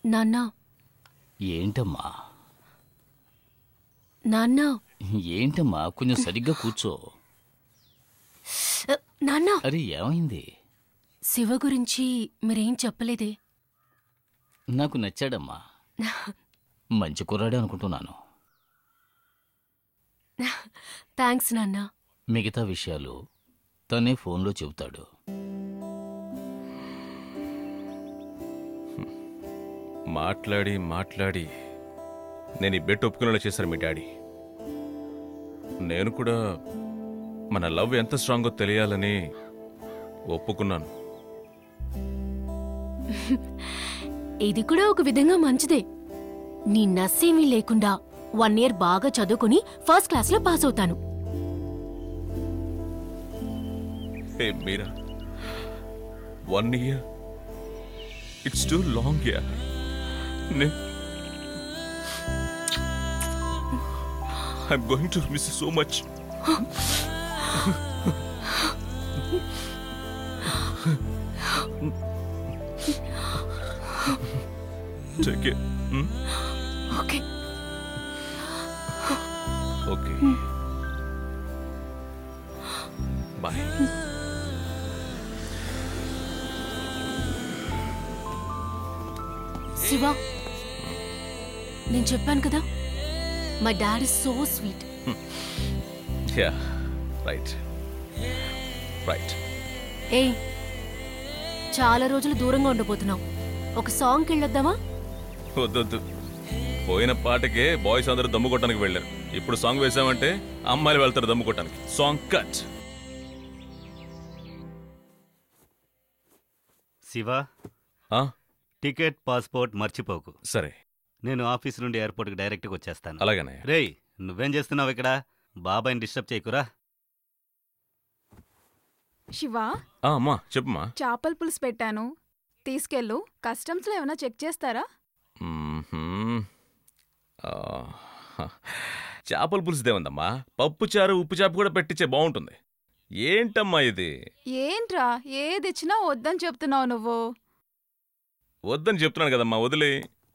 నాన్నా. ఏంటమ్మా? నాన్నా. ఏంటమ్మా, కొంచెం సరిగ్గా కూర్చో. నాన్నా. అరే ఏమైంది? శివ గురించి మీరేం చెప్పలేదే? నాకు నచ్చాడమ్మా. మంచి కుర్రాడే అనుకుంటున్నాను. థ్యాంక్స్ నాన్నా. మిగతా విషయాలు తనే ఫోన్లో చెబుతాడు. మాట్లాడి మాట్లాడి నేను ఈ బెట్ ఒప్పుకునేలా చేశారు మీ డాడీ. నేను కూడా మన లవ్ ఎంత స్ట్రాంగో తెలియాలని ఒప్పుకున్నాను. ఇది కూడా ఒక విధంగా మంచిదే. నీ నస్సేమీ లేకుండా 1 year బాగా చదువుకుని ఫస్ట్ క్లాస్లో పాస్ అవుతాను. Hey Meera, 1 year it's too long. I'm going to miss you so much. Take it. Okay. Okay. Bye. Shiva, నేను చెప్పాను కదా, my dad is so sweet. Yeah, right. ఏయ్, చాలా రోజులు దూరంగా ఉండబోతున్నావు. ఒక సాంగ్కి వెళ్ళొద్దామా? వద్దొద్దు. పోయిన పాటకే బాయ్స్ అందరూ దమ్ము కొట్టడానికి వెళ్ళారు. ఇప్పుడు సాంగ్ వేసామంటే అమ్మాయిలు వెళ్తారు దమ్ము కొట్టడానికి. Song cut. Shiva, ticket passport మర్చిపోకు. సరే. నేను ఆఫీస్ నుండి ఎయిర్పోర్ట్కి డైరెక్ట్గా వచ్చేస్తాను. అలాగనే. రేయ్, నువ్వేం చేస్తున్నావు ఇక్కడ? బాబాయ్ని డిస్టర్బ్ చేయకురా. శివా, అమ్మా చెప్పమ్మా. చేపల పులుసు పెట్టాను, తీసుకెళ్ళు. కస్టమ్స్లో ఏమైనా చెక్ చేస్తారా? చేపల పులుసు దేవందమ్మా, పప్పు చారు ఉప్పు చేప కూడా పెట్టించే బాగుంటుంది. ఏంటమ్మా ఇది? ఏంట్రా ఏదిచ్చినా వద్దని చెప్తున్నావు నువ్వు? వద్దని చెప్తున్నాను కదమ్మా, వదిలే.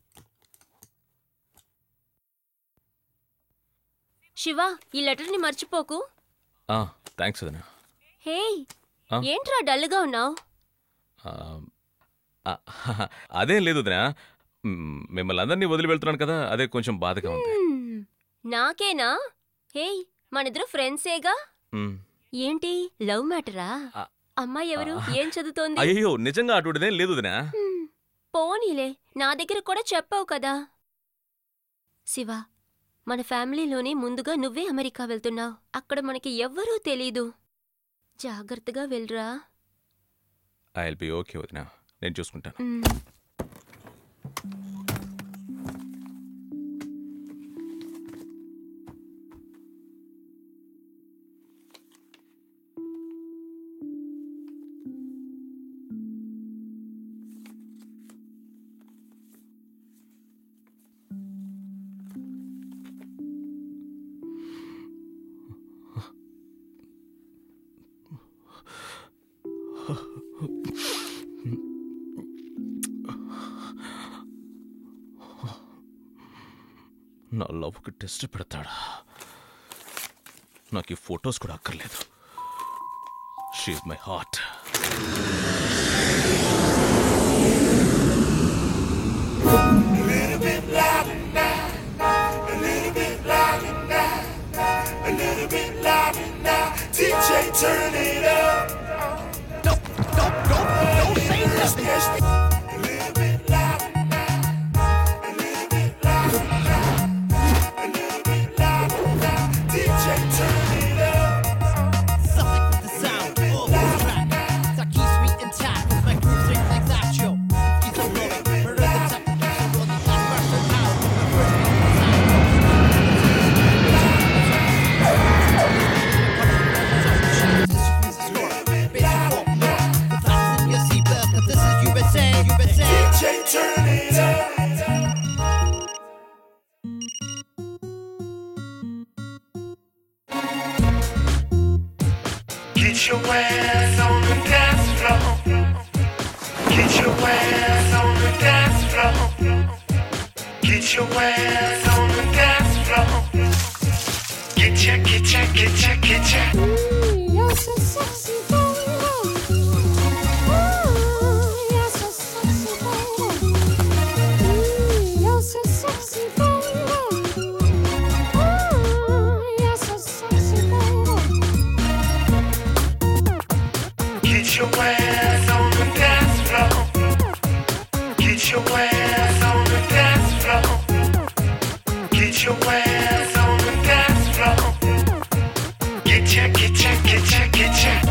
శివ, ఈ లెటర్ని మర్చిపోకు. థ్యాంక్స్ వదినా. హే, ఏంట్రా డల్గా ఉన్నావు? అదేం లేదు వదినా, మిమ్మల్ని అందరినీ వదిలి వెళ్తున్నాను కదా, అదే కొంచెం బాధగా ఉంది. నాకేనా? హే, మనిద్దరు ఫ్రెండ్సేగా. ఏంటి లవ్ మ్యాటరా? అమ్మాయి ఎవరు? ఏం చదువుతోంది? అయ్యో, నిజంగా అటువంటిదేం లేదు వదినా. పోనీలే, నా దగ్గర కూడా చెప్పావు కదా. శివ, మన ఫ్యామిలీలోనే ముందుగా నువ్వే అమెరికా వెళ్తున్నావు. అక్కడ మనకి ఎవ్వరూ తెలీదు. జాగ్రత్తగా వెళ్ళరా. ఐ విల్ బి ఓకే వదినా, నేను చూసుకుంటాను. నా లవ్కి టెస్ట్ పెడతాడా? నాకు ఈ ఫొటోస్ కూడా అక్కర్లేదు. She is my heart. Get your ass on the dance floor. Get your ass on the dance floor. Get your ass on the dance floor. Get your ass on the dance floor. Get your ass on the dance floor. Get ya, get ya, get ya, get ya.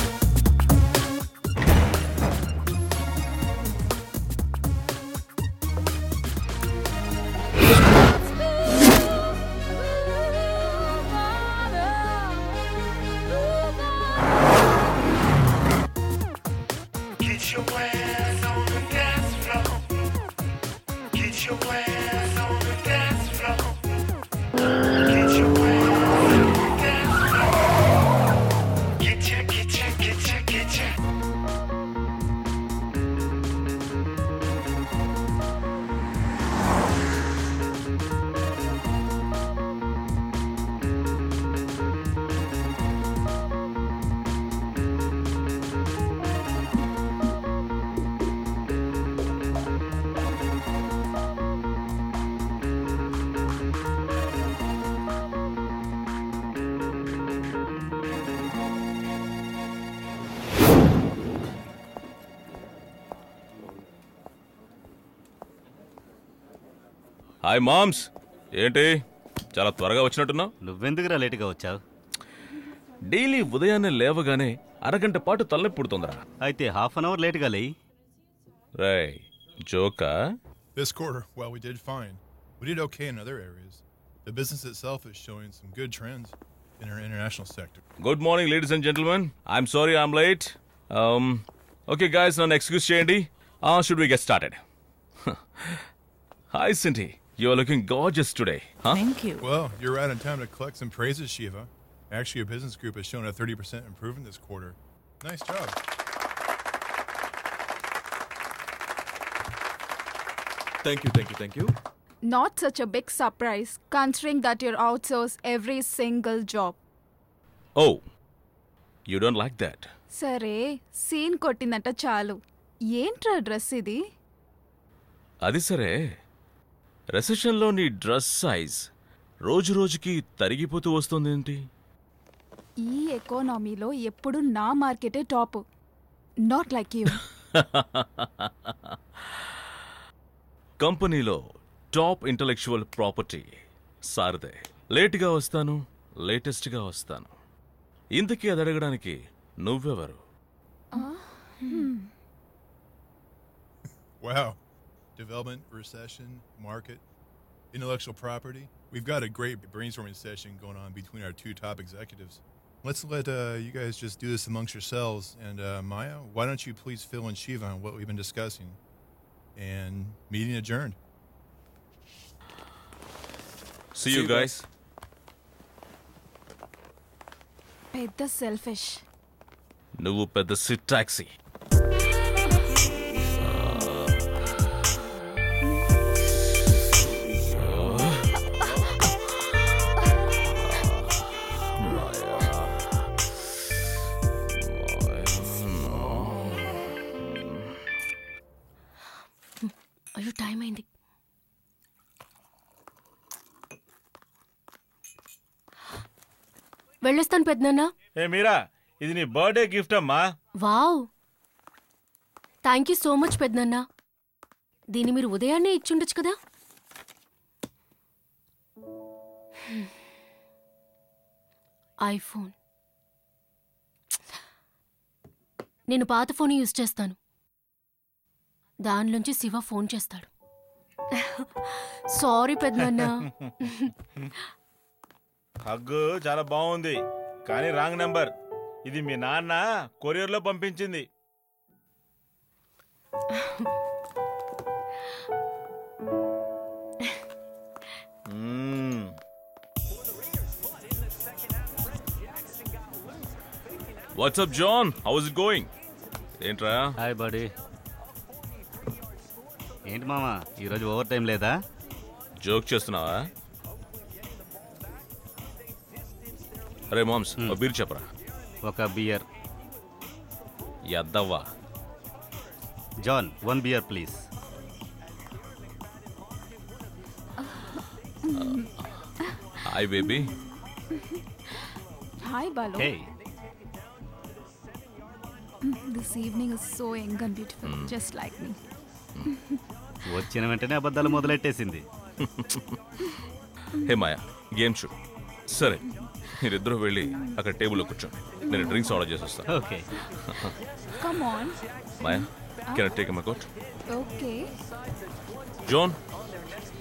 Get your ass on the dance floor. Get your ass on the dance floor. Get your ass on the dance floor. Get ya, get ya, get ya, get ya. Hi moms, ఏంటి చాలా త్వరగా వచ్చినట్టున్నావు? నువ్వెందుకురా లేటుగా వచ్చావు? Daily ఉదయాన్నే లేవగానే అరగంట పాటు తలనొప్పి పుడుతుందిరా. అయితే హాఫ్ అన్ అవర్ లేటుగా లేయి. రేయ్, జోకా? This quarter, well, we did fine. We did okay in other areas. The business itself is showing some good trends in our international sector. Good morning ladies and gentlemen. I'm sorry I'm late. Okay guys, నన్ను excuse చేయండి. Should we get started? Hi Cindy, you are looking gorgeous today. Thank you. Well, you're right on time to collect some praises, Shiva. Actually, your business group has shown a 30% improvement this quarter. Nice job. Thank you. Not such a big surprise, considering that you outsource every single job. Oh, you don't like that? సరే, scene కొట్టిందంట చాలు. ఏంట్రా dress ఇది? అది సరే, రెసెషన్లో నీ dress size రోజు రోజుకి తరిగిపోతూ వస్తుందేంటి? ఈ ఎకానమీలో ఎప్పుడు నా మార్కెటే టాప్. Not like you. కంపెనీలో టాప్ ఇంటలెక్చువల్ ప్రాపర్టీ సారదే. లేటుగా వస్తాను, లేటెస్ట్గా వస్తాను. ఇంతకీ అది అడగడానికి నువ్వెవరు? Wow. Development, recession, market, intellectual property. We've got a great brainstorming session going on between our two top executives. Let's let you guys just do this amongst yourselves. And Maya, why don't you please fill in Shiva on what we've been discussing? And meeting adjourned. See you guys. పెద్ద selfish. నువ్వు పెద్ద SIT taxi. అయ్యో, time అయింది. వెళ్ళొస్తాను పెద్దనాన్న. ఏ మీరా, ఇది నీ birthday gift అమ్మా. Wow, thank you so much పెద్దనాన్న. దీన్ని మీరు ఉదయాన్నే ఇచ్చుండొచ్చు కదా. ఐఫోన్. నేను పాత ఫోన్ యూజ్ చేస్తాను. దానిలోంచి శివ ఫోన్ చేస్తాడు. సారీ పెద్దనాన్న. హగ్గు చాలా బాగుంది, కానీ రాంగ్ నెంబర్. ఇది మీ నాన్న కొరియర్లో పంపించింది. What's up John, how is it going? ఏంట్రా? Hi buddy. ఏంటి మామా, ఈరోజు ఓవర్ టైం లేదా? జోక్ చేస్తున్నావా? అరే మామ్స్, ఓ బీర్ చెప్పరా. ఒక బియర్. యద్దవ్వా. John, 1 beer please. Hi baby. Hi Balu. Hey, this evening is so young and beautiful just like me. వచ్చిన వెంటనే అబద్ధాలు మొదలెట్టేసింది. హే మాయా, గేమ్ షో. సరే, మీరిద్దరూ వెళ్ళి అక్కడ టేబుల్లో కూర్చోండి. నేను డ్రింక్స్ ఆర్డర్ చేసి వస్తాను. Okay. Come on. Maya, can I take my coat? Okay. Zone,